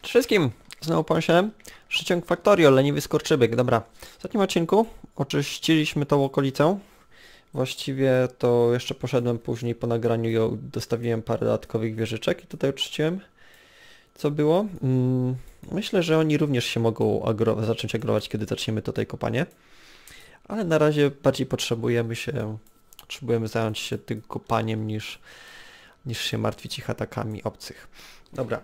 Wszystkim! Znowu pomyślałem, Przyciąg Factorio, leniwy skurczybyk. Dobra, w ostatnim odcinku oczyściliśmy tą okolicę. Właściwie to jeszcze poszedłem później po nagraniu i dostawiłem parę dodatkowych wieżyczek i tutaj oczyściłem. Co było? Myślę, że oni również się mogą zacząć agrować, kiedy zaczniemy tutaj kopanie. Ale na razie bardziej potrzebujemy zająć się tym kopaniem niż się martwić ich atakami obcych. Dobra.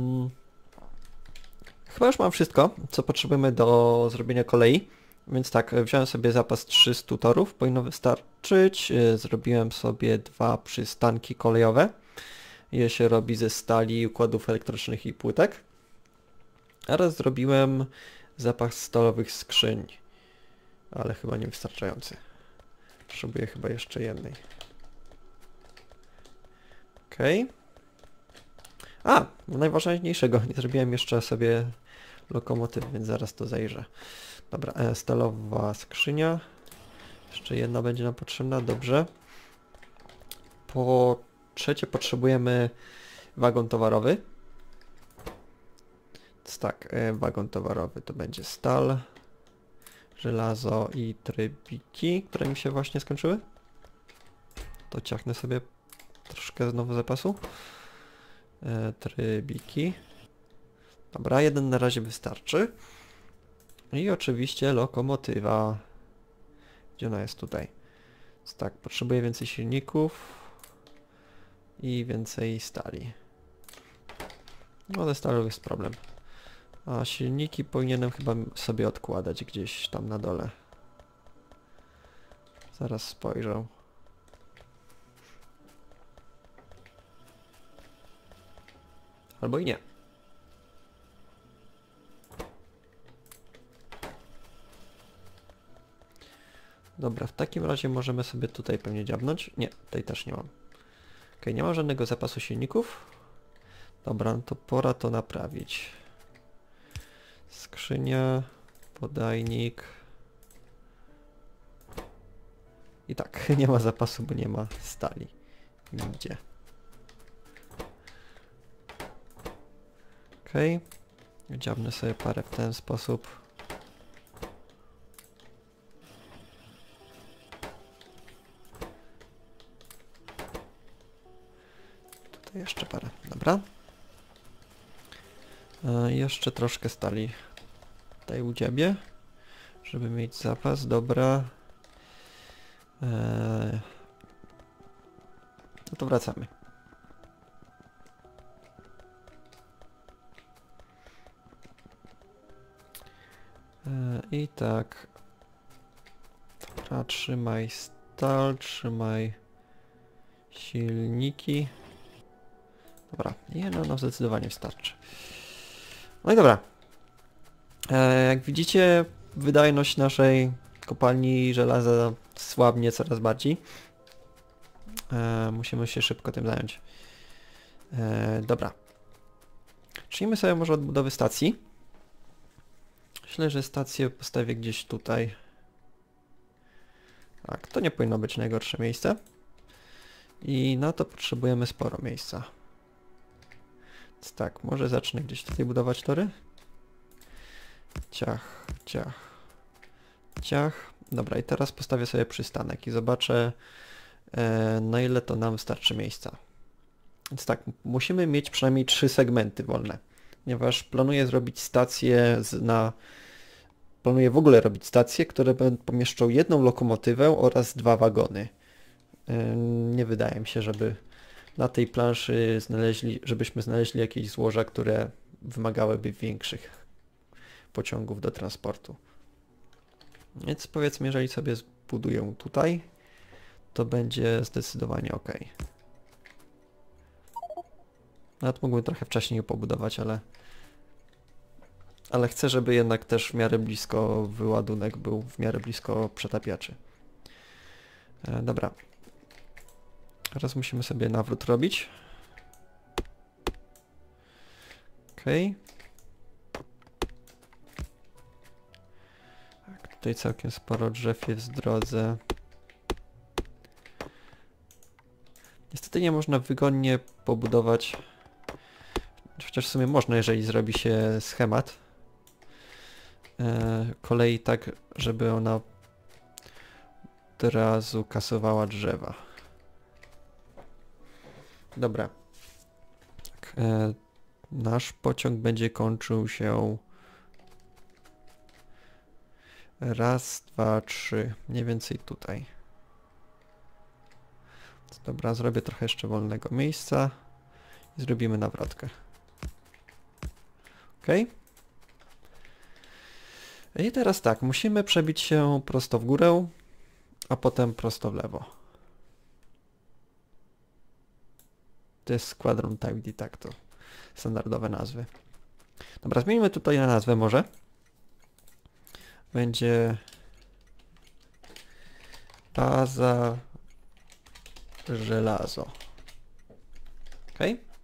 Chyba już mam wszystko, co potrzebujemy do zrobienia kolei. Więc tak, wziąłem sobie zapas 300 torów, powinno wystarczyć. Zrobiłem sobie 2 przystanki kolejowe. Je się robi ze stali, układów elektrycznych i płytek. Oraz zrobiłem zapas stalowych skrzyń. Ale chyba niewystarczający. Potrzebuję chyba jeszcze jednej. Okej. A! Najważniejszego. Nie zrobiłem jeszcze sobie lokomotywy, więc zaraz to zajrzę. Dobra, stalowa skrzynia. Jeszcze jedna będzie nam potrzebna, dobrze. Po trzecie potrzebujemy wagon towarowy. Więc tak, wagon towarowy to będzie stal, żelazo i trybiki, które mi się właśnie skończyły. To ciachnę sobie troszkę znowu zapasu. Trybiki. Dobra, jeden na razie wystarczy. I oczywiście lokomotywa. Gdzie ona jest? Tutaj. Więc tak, potrzebuję więcej silników i więcej stali. No ze stalą jest problem. A silniki powinienem chyba sobie odkładać gdzieś tam na dole. Zaraz spojrzę. Albo i nie. Dobra, w takim razie możemy sobie tutaj pewnie dziabnąć. Nie, tutaj też nie mam. Ok, nie mam żadnego zapasu silników. Dobra, no to pora to naprawić. Skrzynia, podajnik. I tak, nie ma zapasu, bo nie ma stali. Nigdzie. Ok. Dziabnę sobie parę w ten sposób. Jeszcze parę, dobra. Jeszcze troszkę stali tutaj u ciebie, żeby mieć zapas, dobra. No to wracamy. I tak. Dobra, trzymaj stal, trzymaj silniki. Dobra, jedno nam zdecydowanie wystarczy. No i dobra. Jak widzicie, wydajność naszej kopalni żelaza słabnie coraz bardziej. Musimy się szybko tym zająć. Dobra. Zacznijmy sobie może od budowy stacji. Myślę, że stację postawię gdzieś tutaj. Tak, to nie powinno być najgorsze miejsce. I na to potrzebujemy sporo miejsca. Więc tak, może zacznę gdzieś tutaj budować tory. Ciach, ciach, ciach. Dobra, i teraz postawię sobie przystanek i zobaczę, na ile to nam starczy miejsca. Więc tak, musimy mieć przynajmniej 3 segmenty wolne, ponieważ planuję zrobić stację planuję w ogóle robić stacje, które pomieszczą jedną lokomotywę oraz 2 wagony. Nie wydaje mi się, żeby na tej planszy żebyśmy znaleźli jakieś złoża, które wymagałyby większych pociągów do transportu. Więc powiedzmy, jeżeli sobie zbuduję tutaj, to będzie zdecydowanie ok. Nawet mógłbym trochę wcześniej pobudować, ale chcę, żeby jednak też w miarę blisko wyładunek był, w miarę blisko przetapiaczy. Dobra. Teraz musimy sobie nawrót robić. Okej. Tak, tutaj całkiem sporo drzew jest w drodze. Niestety nie można wygodnie pobudować Chociaż w sumie można, jeżeli zrobi się schemat kolei tak, żeby ona od razu kasowała drzewa. Dobra. Tak, nasz pociąg będzie kończył się raz, dwa, trzy, mniej więcej tutaj. Dobra, zrobię trochę jeszcze wolnego miejsca i zrobimy nawrotkę. Ok. I teraz tak, musimy przebić się prosto w górę, a potem prosto w lewo. To jest Squadron Type, tak to standardowe nazwy. Dobra, zmienimy tutaj na nazwę może. Będzie baza żelazo. Ok.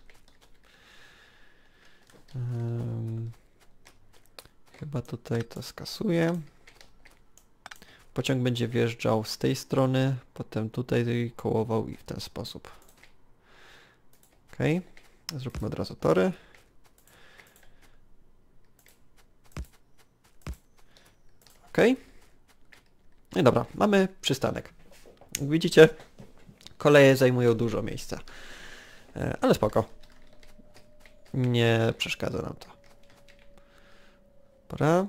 Chyba tutaj to skasuję. Pociąg będzie wjeżdżał z tej strony, potem tutaj kołował i w ten sposób. Ok. Zróbmy od razu tory. Ok. No i dobra, mamy przystanek. Jak widzicie, koleje zajmują dużo miejsca. Ale spoko. Nie przeszkadza nam to. Dobra.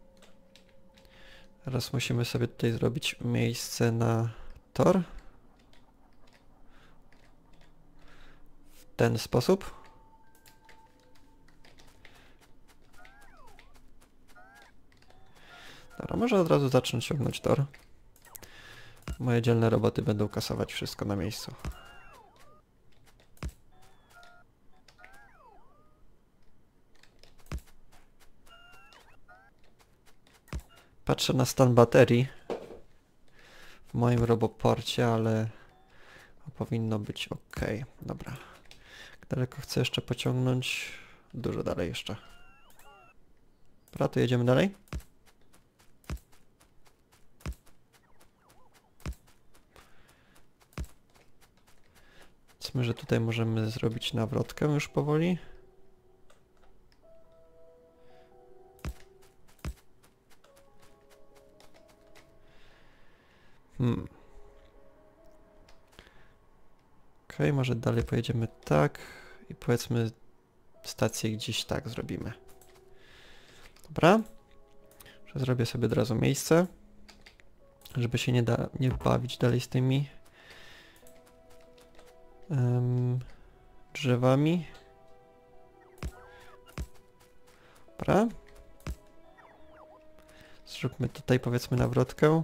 Teraz musimy sobie tutaj zrobić miejsce na tor. W ten sposób. Dobra, może od razu zacznę ciągnąć tor. Moje dzielne roboty będą kasować wszystko na miejscu. Patrzę na stan baterii w moim roboporcie, ale powinno być ok. Dobra. Jak daleko chcę jeszcze pociągnąć? Dużo dalej jeszcze. Dobra, to jedziemy dalej. Powiedzmy, że tutaj możemy zrobić nawrotkę już powoli. Ok, może dalej pojedziemy tak i powiedzmy stację gdzieś tak zrobimy. Dobra. Zrobię sobie od razu miejsce, żeby się nie bawić dalej z tymi drzewami. Dobra. Zróbmy tutaj powiedzmy nawrotkę.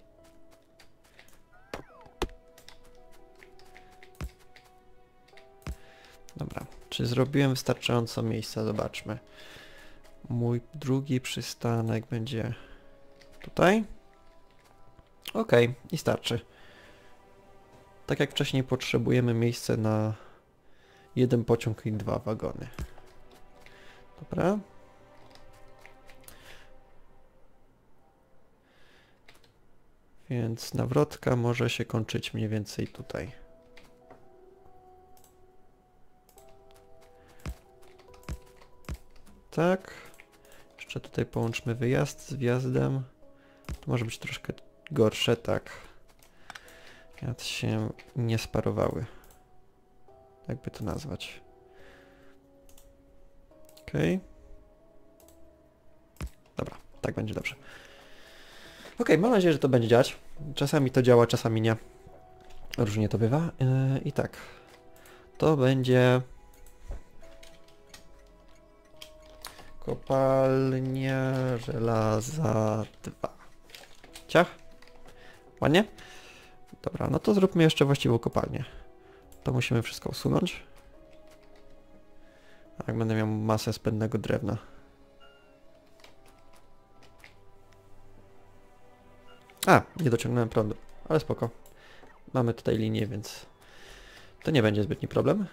Dobra, czy zrobiłem wystarczająco miejsca? Zobaczmy. Mój drugi przystanek będzie tutaj. Ok, i starczy. Tak jak wcześniej potrzebujemy miejsce na jeden pociąg i 2 wagony. Dobra. Więc nawrotka może się kończyć mniej więcej tutaj. Tak. Jeszcze tutaj połączmy wyjazd z wjazdem. To może być troszkę gorsze, tak. Jak się nie sparowały. Jakby to nazwać. Ok. Dobra, tak będzie dobrze. Ok, mam nadzieję, że to będzie działać. Czasami to działa, czasami nie. Różnie to bywa. I tak. To będzie kopalnia żelaza 2. Ciach. Ładnie? Dobra, no to zróbmy jeszcze właściwą kopalnię. To musimy wszystko usunąć. A jak będę miał masę spędnego drewna. A, nie dociągnąłem prądu, ale spoko. Mamy tutaj linię, więc to nie będzie zbytni problem.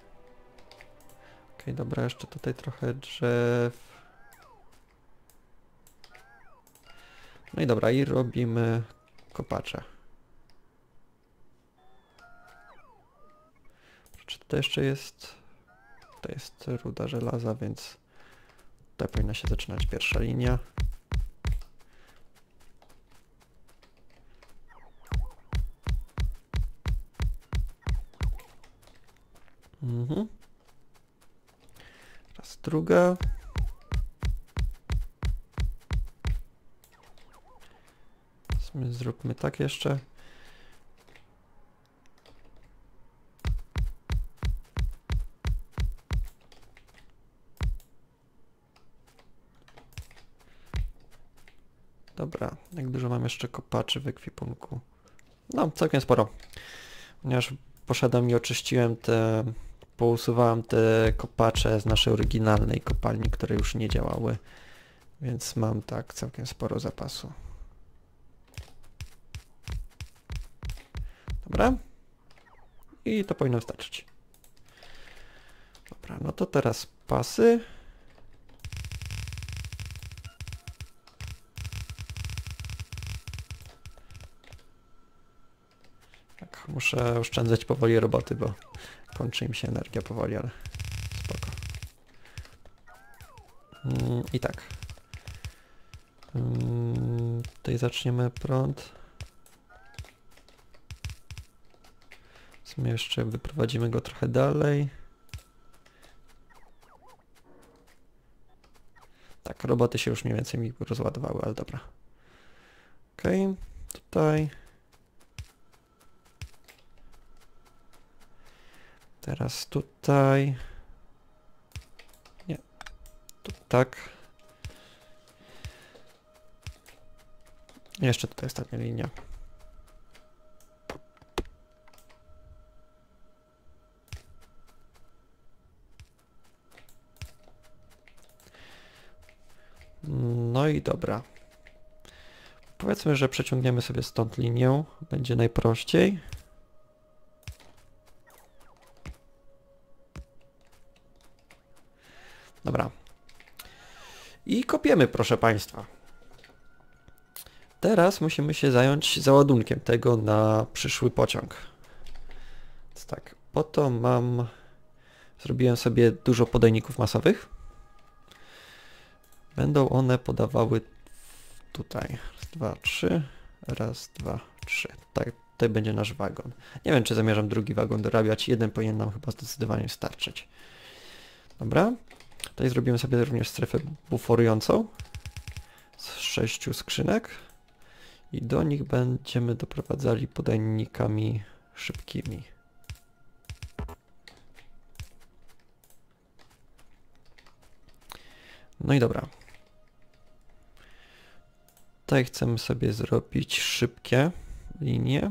Ok, dobra, jeszcze tutaj trochę drzew. No i dobra, i robimy kopacze. Czy tutaj jeszcze jest? tutaj jest ruda żelaza, więc tutaj powinna się zaczynać pierwsza linia. Raz druga. Zróbmy tak jeszcze. Dobra, jak dużo mam jeszcze kopaczy w ekwipunku? No, całkiem sporo. Ponieważ poszedłem i oczyściłem pousuwałem te kopacze z naszej oryginalnej kopalni, które już nie działały. Więc mam tak całkiem sporo zapasu. Dobra. I to powinno wystarczyć. Dobra, no to teraz pasy. Tak, muszę oszczędzać powoli roboty, bo kończy im się energia powoli, ale spoko. I tak. Tutaj zaczniemy prąd. W sumie jeszcze wyprowadzimy go trochę dalej. Tak, roboty się już mniej więcej mi rozładowały, ale dobra. Okej, tutaj. Teraz tutaj. Nie. Tu tak. Jeszcze tutaj ostatnia linia. No i dobra. Powiedzmy, że przeciągniemy sobie stąd linię. Będzie najprościej. Dobra. I kopiemy, proszę Państwa. Teraz musimy się zająć załadunkiem tego na przyszły pociąg. Więc tak, po to zrobiłem sobie dużo podajników masowych. Będą one podawały tutaj. Raz, dwa, trzy. Raz, dwa, trzy. Tak, tutaj będzie nasz wagon. Nie wiem, czy zamierzam drugi wagon dorabiać. Jeden powinien nam chyba zdecydowanie starczyć. Dobra. Tutaj zrobimy sobie również strefę buforującą z 6 skrzynek i do nich będziemy doprowadzali podajnikami szybkimi. No i dobra. Tutaj chcemy sobie zrobić szybkie linie.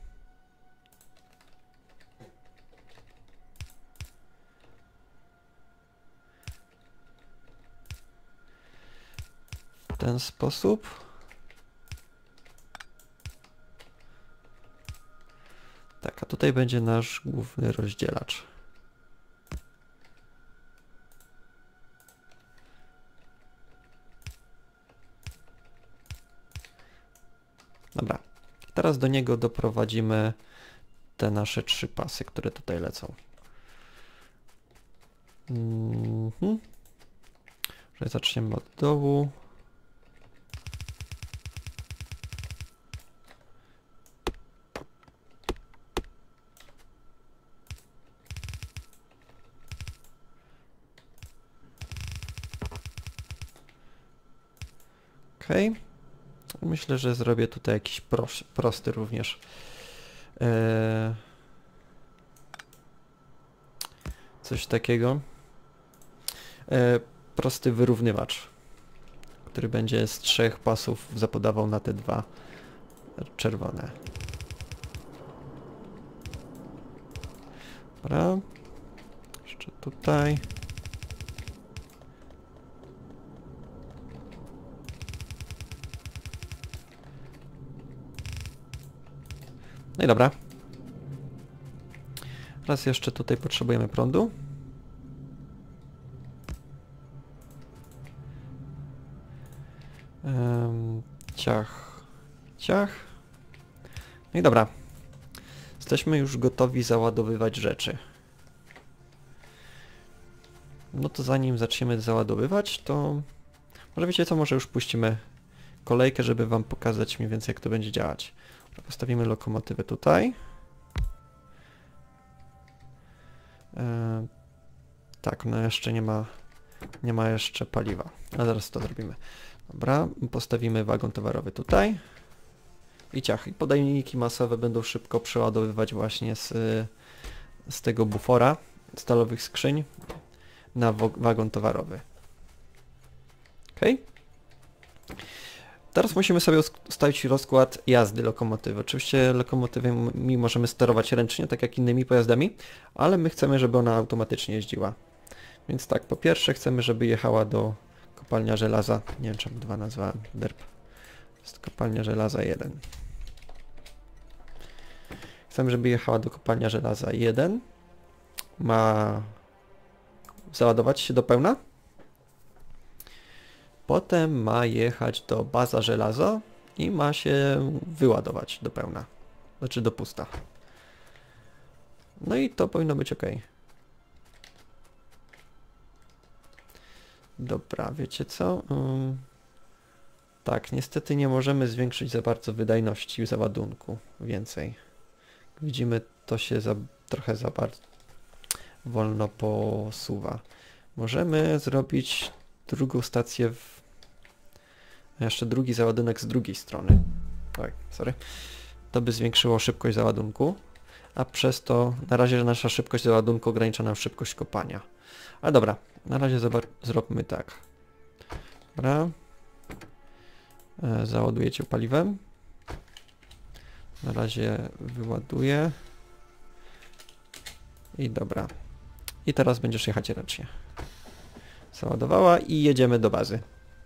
W ten sposób. Tak, a tutaj będzie nasz główny rozdzielacz. Dobra, teraz do niego doprowadzimy te nasze 3 pasy, które tutaj lecą. Zaczniemy od dołu. Okej. Myślę, że zrobię tutaj jakiś prosty również. Coś takiego. Prosty wyrównywacz, który będzie z 3 pasów zapodawał na te 2 czerwone. Dobra. Jeszcze tutaj. No i dobra. Raz jeszcze tutaj potrzebujemy prądu. Ciach. Ciach. No i dobra. Jesteśmy już gotowi załadowywać rzeczy. No to zanim zaczniemy załadowywać, to może wiecie co, może już puścimy kolejkę, żeby wam pokazać mniej więcej jak to będzie działać. Postawimy lokomotywę tutaj. Tak, no jeszcze nie ma jeszcze paliwa, a zaraz to zrobimy. Dobra, postawimy wagon towarowy tutaj. I ciach, i podajniki masowe będą szybko przeładowywać właśnie z tego bufora stalowych skrzyń na wagon towarowy. Ok? Teraz musimy sobie ustalić rozkład jazdy lokomotywy. Oczywiście lokomotywami możemy sterować ręcznie, tak jak innymi pojazdami, ale my chcemy, żeby ona automatycznie jeździła. Więc tak, po pierwsze chcemy, żeby jechała do kopalnia żelaza. Nie wiem, czemu 2 nazwałem. Derp. Jest kopalnia żelaza 1. Chcemy, żeby jechała do kopalnia żelaza 1. Ma załadować się do pełna. Potem ma jechać do baza żelazo i ma się wyładować do pełna. Znaczy do pusta. No i to powinno być ok. Dobra, wiecie co? Tak, niestety nie możemy zwiększyć za bardzo wydajności załadunku więcej. Jak widzimy, to się trochę za bardzo wolno posuwa. Możemy zrobić drugą stację jeszcze drugi załadunek z drugiej strony. Oj, sorry. To by zwiększyło szybkość załadunku, a przez to na razie nasza szybkość załadunku ogranicza nam szybkość kopania. Ale dobra, na razie zróbmy tak. Dobra. Załadujecie paliwem. Na razie wyładuję. I dobra. I teraz będziesz jechać ręcznie. Załadowała i jedziemy do bazy.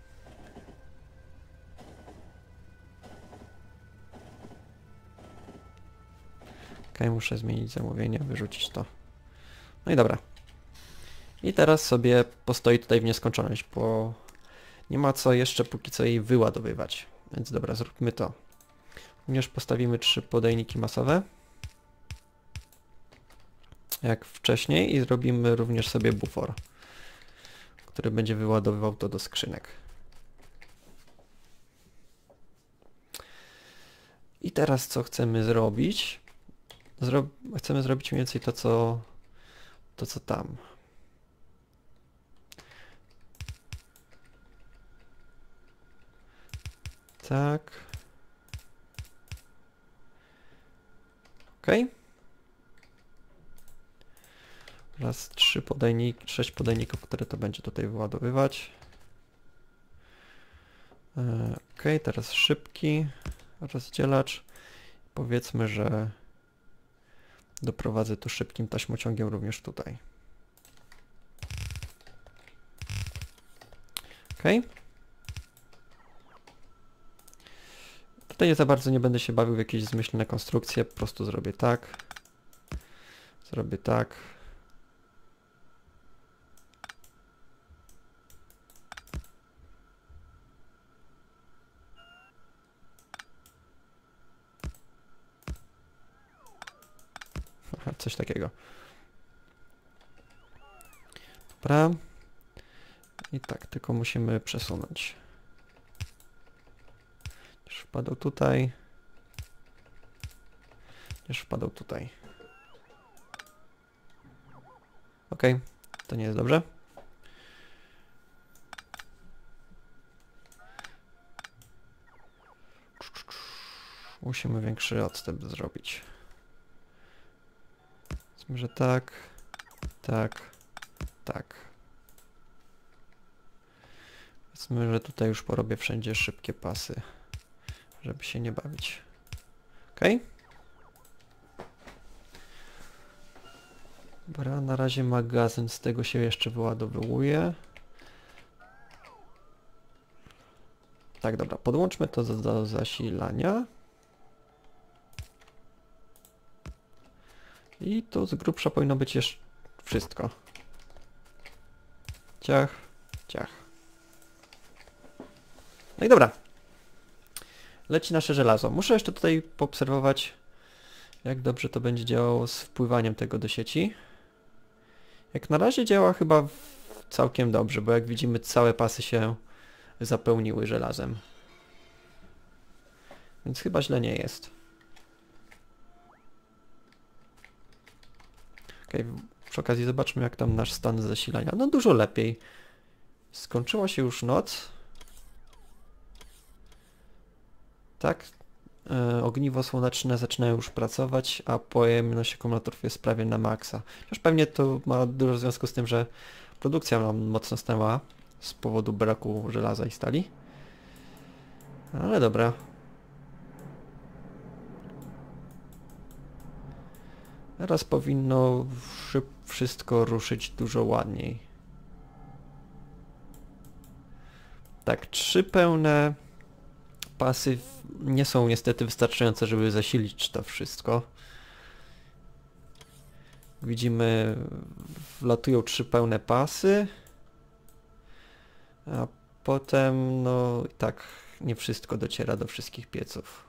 Ok, muszę zmienić zamówienie, wyrzucić to. No i dobra. I teraz sobie postoi tutaj w nieskończoność, bo nie ma co jeszcze póki co jej wyładowywać. Więc dobra, zróbmy to. Również postawimy 3 podajniki masowe. Jak wcześniej i zrobimy również sobie bufor, który będzie wyładowywał to do skrzynek. I teraz co chcemy zrobić? Chcemy zrobić mniej więcej to co tam. Tak. Ok. Raz 6 podajników, które to będzie tutaj wyładowywać. Ok, teraz szybki rozdzielacz. Powiedzmy, że doprowadzę to szybkim taśmociągiem również tutaj. Ok. Tutaj za bardzo nie będę się bawił w jakieś zmyślne konstrukcje, po prostu zrobię tak. Zrobię tak. Aha, coś takiego. Dobra. I tak, tylko musimy przesunąć. Już wpadł tutaj. Już wpadł tutaj. Ok, to nie jest dobrze. Musimy większy odstęp zrobić. Powiedzmy, że tak, tak, tak. Powiedzmy, że tutaj już porobię wszędzie szybkie pasy, żeby się nie bawić. Ok? Dobra, na razie magazyn z tego się jeszcze wyładowuje. Tak, dobra, podłączmy to do zasilania. I tu z grubsza powinno być jeszcze wszystko. Ciach, ciach. No i dobra. Leci nasze żelazo. Muszę jeszcze tutaj poobserwować, jak dobrze to będzie działało z wpływaniem tego do sieci. Jak na razie działa chyba w całkiem dobrze, bo jak widzimy całe pasy się zapełniły żelazem. Więc chyba źle nie jest. Okej, przy okazji zobaczmy jak tam nasz stan zasilania. No dużo lepiej. Skończyła się już noc. Tak. Ogniwo słoneczne zaczyna już pracować, a pojemność akumulatorów jest prawie na maksa. Chociaż pewnie to ma dużo związku z tym, że produkcja nam mocno stanęła z powodu braku żelaza i stali. Ale dobra. Teraz powinno wszystko ruszyć dużo ładniej. Tak, 3 pełne pasy nie są niestety wystarczające, żeby zasilić to wszystko. Widzimy, wlatują 3 pełne pasy, a potem, no tak, nie wszystko dociera do wszystkich pieców.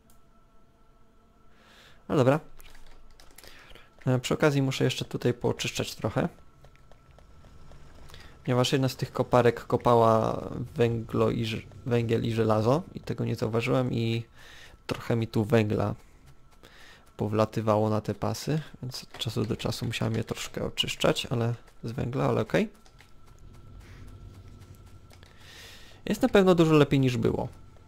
No dobra. Przy okazji muszę jeszcze tutaj pooczyszczać trochę. Ponieważ jedna z tych koparek kopała węgiel i żelazo i tego nie zauważyłem i trochę mi tu węgla powlatywało na te pasy, więc od czasu do czasu musiałem je troszkę oczyszczać, ale z węgla, ale okej. Jest na pewno dużo lepiej niż było.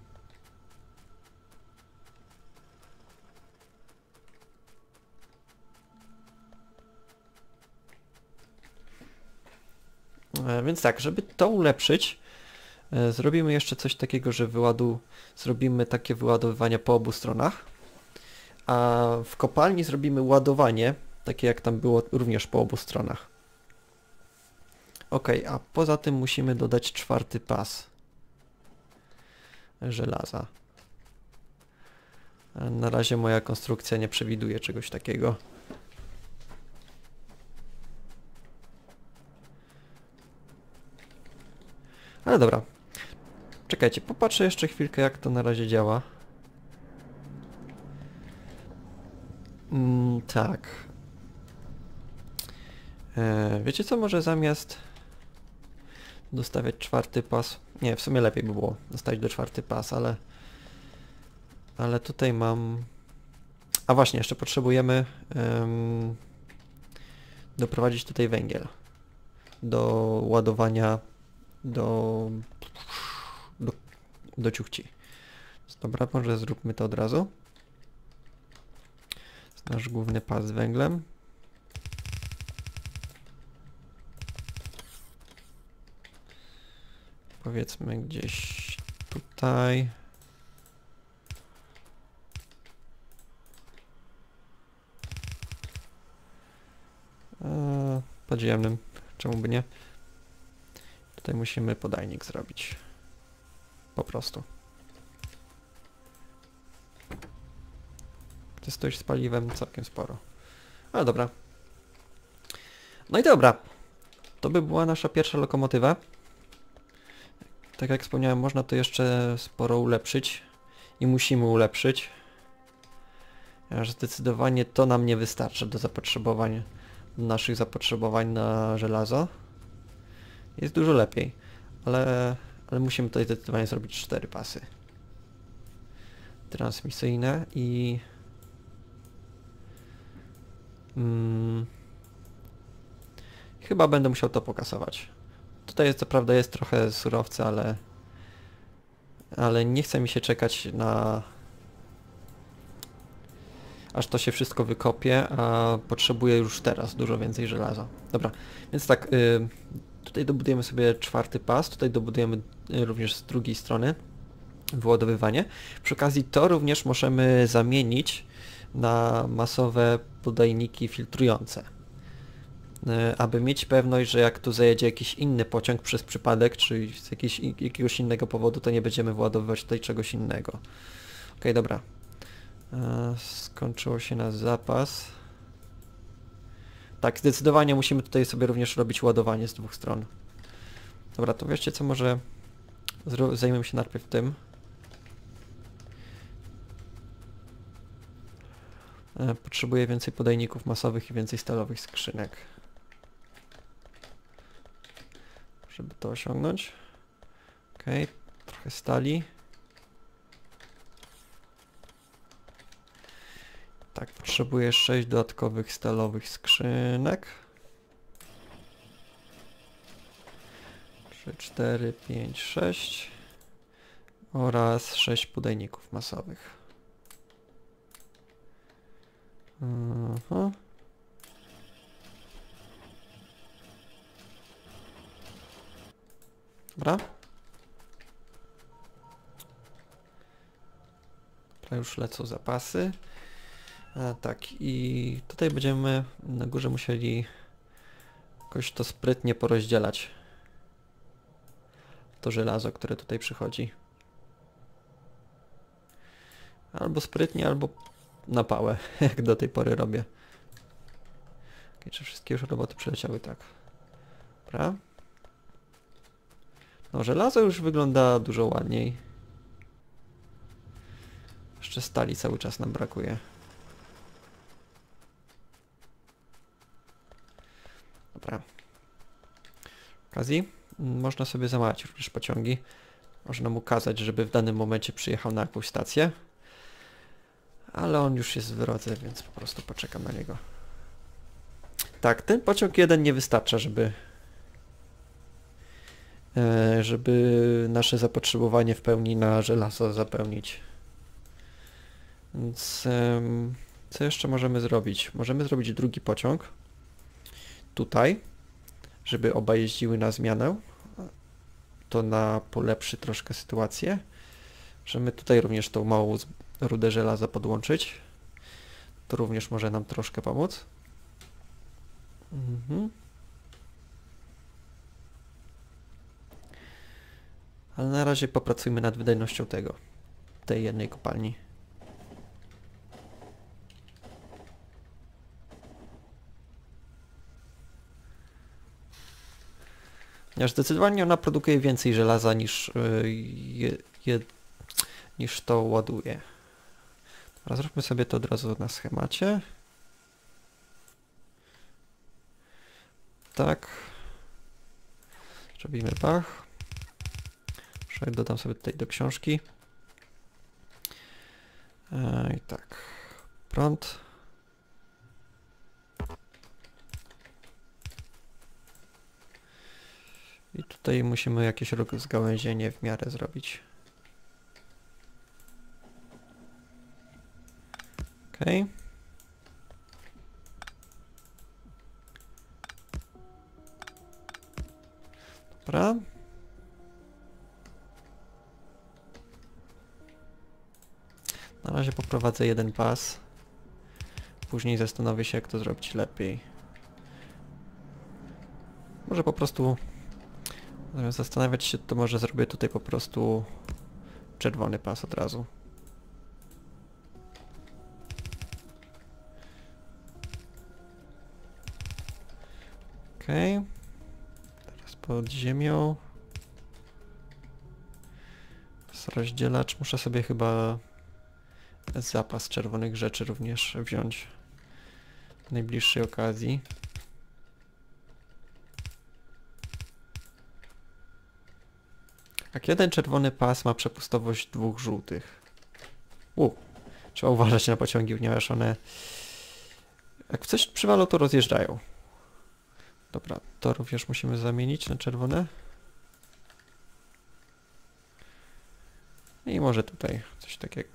Więc tak, żeby to ulepszyć, zrobimy jeszcze coś takiego, że zrobimy takie wyładowywanie po obu stronach, a w kopalni zrobimy ładowanie, takie jak tam było również po obu stronach. Ok, a poza tym musimy dodać 4. pas żelaza. Na razie moja konstrukcja nie przewiduje czegoś takiego. Ale dobra. Czekajcie, popatrzę jeszcze chwilkę jak to na razie działa. Tak. Wiecie co, może zamiast dostawiać 4. pas... Nie, w sumie lepiej by było dostawić do 4. pas, ale tutaj mam... A właśnie, jeszcze potrzebujemy doprowadzić tutaj węgiel do ładowania do ciuchci. Dobra, może zróbmy to od razu. Jest nasz główny pas z węglem. Powiedzmy gdzieś tutaj. Podziemnym. Czemu by nie? Tutaj musimy podajnik zrobić. Po prostu. To jest coś z paliwem całkiem sporo. Ale dobra. No i dobra. To by była nasza pierwsza lokomotywa. Tak jak wspomniałem, można to jeszcze sporo ulepszyć. I musimy ulepszyć. Aż zdecydowanie to nam nie wystarcza do naszych zapotrzebowań na żelazo. Jest dużo lepiej. Ale musimy tutaj zdecydowanie zrobić 4 pasy transmisyjne i chyba będę musiał to pokasować. Tutaj jest, co prawda jest trochę surowca, ale nie chce mi się czekać na aż to się wszystko wykopie, a potrzebuję już teraz dużo więcej żelaza. Dobra, więc tak, tutaj dobudujemy sobie 4. pas, tutaj dobudujemy również z drugiej strony wyładowywanie. Przy okazji to również możemy zamienić na masowe podajniki filtrujące. Aby mieć pewność, że jak tu zajedzie jakiś inny pociąg przez przypadek, czy z jakiegoś innego powodu, to nie będziemy władowywać tutaj czegoś innego. Ok, dobra. Skończyło się nasz zapas. Tak, zdecydowanie musimy tutaj sobie również robić ładowanie z 2 stron. Dobra, to wiecie co, może zajmiemy się najpierw tym. Potrzebuję więcej podajników masowych i więcej stalowych skrzynek. żeby to osiągnąć. Ok, trochę stali. Tak, potrzebuję 6 dodatkowych stalowych skrzynek. 3, 4, 5, 6 oraz 6 podajników masowych. Dobra. Dobra, już lecą zapasy. Tak, i tutaj będziemy na górze musieli jakoś to sprytnie porozdzielać. To żelazo, które tutaj przychodzi. Albo sprytnie, albo na pałę, jak do tej pory robię. Okay, czy wszystkie już roboty przyleciały? Tak. Dobra. No, żelazo już wygląda dużo ładniej. Jeszcze stali cały czas nam brakuje. Dobra. W okazji można sobie zamawiać również pociągi. Można mu kazać, żeby w danym momencie przyjechał na jakąś stację. Ale on już jest w drodze, więc po prostu poczekam na niego. Tak, ten pociąg jeden nie wystarcza, żeby nasze zapotrzebowanie w pełni na żelazo zapełnić. Więc co jeszcze możemy zrobić? Możemy zrobić drugi pociąg. Tutaj, żeby oba jeździły na zmianę. To polepszy troszkę sytuację. Możemy tutaj również tą małą rudę żelaza podłączyć. To również może nam troszkę pomóc. Ale na razie popracujmy nad wydajnością tej jednej kopalni. Ponieważ zdecydowanie ona produkuje więcej żelaza niż to ładuje. Dobra, zróbmy sobie to od razu na schemacie. Tak. Zrobimy bach. Dodam sobie tutaj do książki. I tak. Prąd. I tutaj musimy jakieś rozgałęzienie w miarę zrobić. Ok. Dobra. Na razie poprowadzę jeden pas. Później zastanowię się, jak to zrobić lepiej. Może po prostu... Zamiast zastanawiać się, to może zrobię tutaj po prostu czerwony pas od razu. Okej. Teraz pod ziemią. Rozdzielacz. Muszę sobie chyba zapas czerwonych rzeczy również wziąć w najbliższej okazji. Tak, jeden czerwony pas ma przepustowość 2 żółtych. Trzeba uważać na pociągi, ponieważ one jak w coś przywalą, to rozjeżdżają. Dobra, to również musimy zamienić na czerwone. I może tutaj coś takiego.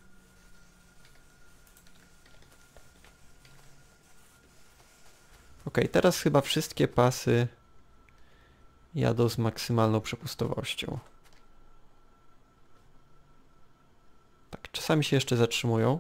Ok, teraz chyba wszystkie pasy jadą z maksymalną przepustowością. Tak, czasami się jeszcze zatrzymują.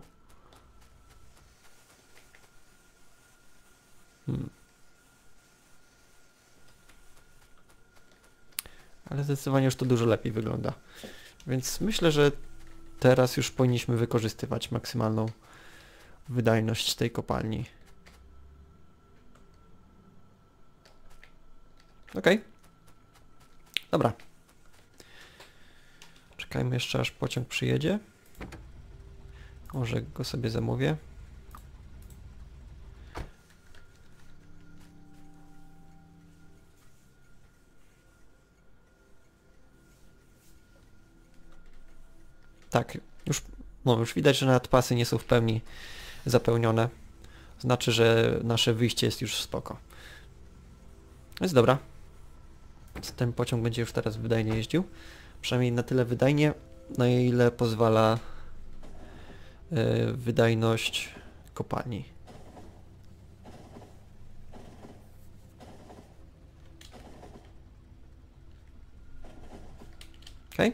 Ale zdecydowanie już to dużo lepiej wygląda. Więc myślę, że teraz już powinniśmy wykorzystywać maksymalną wydajność tej kopalni. Ok. Dobra. Czekajmy jeszcze, aż pociąg przyjedzie. Może go sobie zamówię. Tak, już widać, że nawet pasy nie są w pełni zapełnione. Znaczy, że nasze wyjście jest już spoko. Jest dobra. Ten pociąg będzie już teraz wydajnie jeździł. Przynajmniej na tyle wydajnie, na ile pozwala wydajność kopalni. Okej.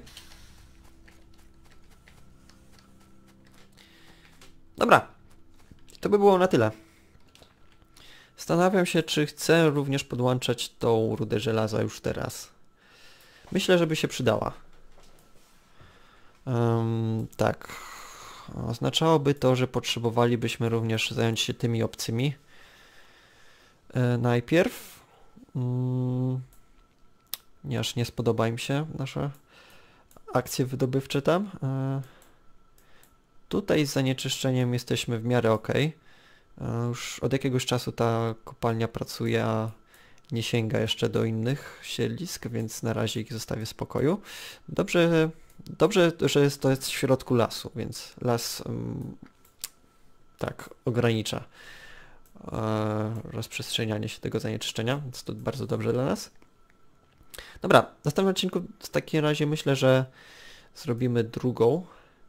Dobra. To by było na tyle. Zastanawiam się, czy chcę również podłączać tą rudę żelaza już teraz. Myślę, że by się przydała. Tak. Oznaczałoby to, że potrzebowalibyśmy również zająć się tymi obcymi. Najpierw. Aż nie spodoba im się nasze akcje wydobywcze tam. Tutaj z zanieczyszczeniem jesteśmy w miarę ok. Już od jakiegoś czasu ta kopalnia pracuje, a nie sięga jeszcze do innych siedlisk, więc na razie ich zostawię w spokoju. Dobrze, że to jest w środku lasu, więc las tak ogranicza rozprzestrzenianie się tego zanieczyszczenia, więc to bardzo dobrze dla nas. Dobra, w następnym odcinku w takim razie myślę, że zrobimy drugą.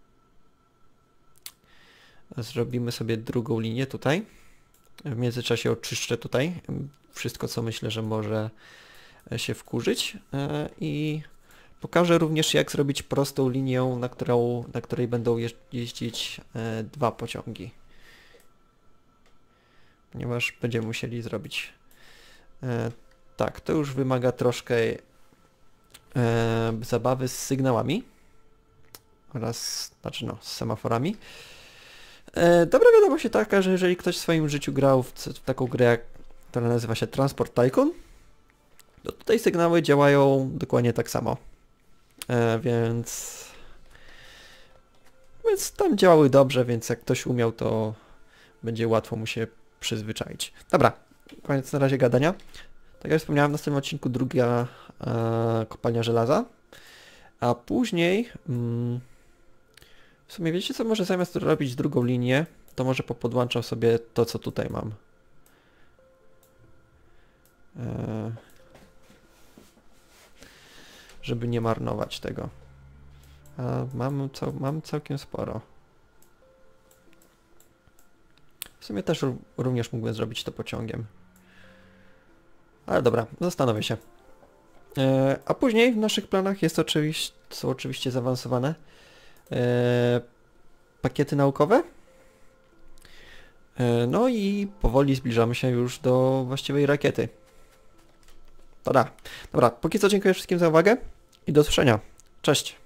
Zrobimy sobie drugą linię tutaj. W międzyczasie oczyszczę tutaj wszystko, co myślę, że może się wkurzyć i pokażę również, jak zrobić prostą linię, na której będą jeździć dwa pociągi. Ponieważ będziemy musieli zrobić tak, to już wymaga troszkę zabawy z sygnałami oraz, znaczy no, z semaforami. Dobra wiadomość jest taka, że jeżeli ktoś w swoim życiu grał w taką grę, która nazywa się Transport Tycoon, to tutaj sygnały działają dokładnie tak samo. Więc tam działały dobrze, więc jak ktoś umiał, to będzie łatwo mu się przyzwyczaić. Dobra, koniec na razie gadania. Tak jak wspomniałem, w następnym odcinku druga kopalnia żelaza, a później w sumie wiecie co, może zamiast robić drugą linię, to może popodłączam sobie to, co tutaj mam. Żeby nie marnować tego. A mam całkiem sporo. W sumie też również mógłbym zrobić to pociągiem. Ale dobra, zastanowię się. A później w naszych planach są oczywiście zaawansowane pakiety naukowe. No i powoli zbliżamy się już do właściwej rakiety. Dobra, póki co dziękuję wszystkim za uwagę i do usłyszenia. Cześć!